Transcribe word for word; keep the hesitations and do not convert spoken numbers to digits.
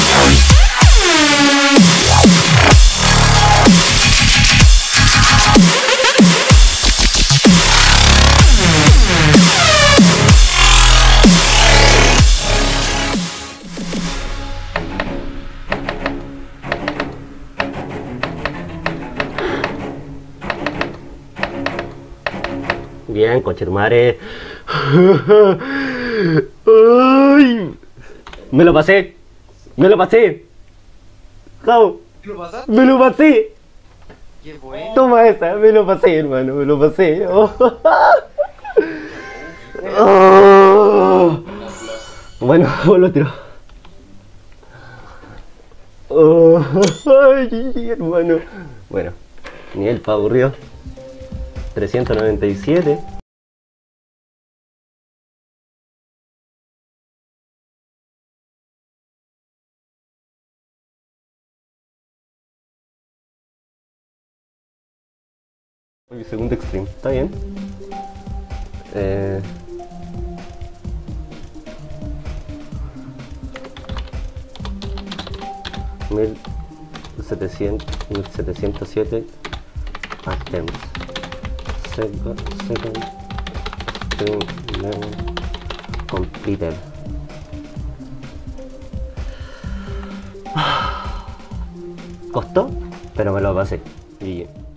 Bien, conchetumare. Ay, me lo pasé. Me lo pasé. Jau. ¿Lo pasaste? Me lo pasé. Qué bueno. Toma esa, me lo pasé, hermano, me lo pasé. Oh. Oh. Bueno, lo tiro. Oh. Ay, hermano. Bueno, nivel pa' aburrido. trescientos noventa y siete. Mi segundo extreme, está bien. Eh... mil setecientos, mil setecientos siete attempts. Second, second stream level completed. Costó, pero me lo pasé. G G.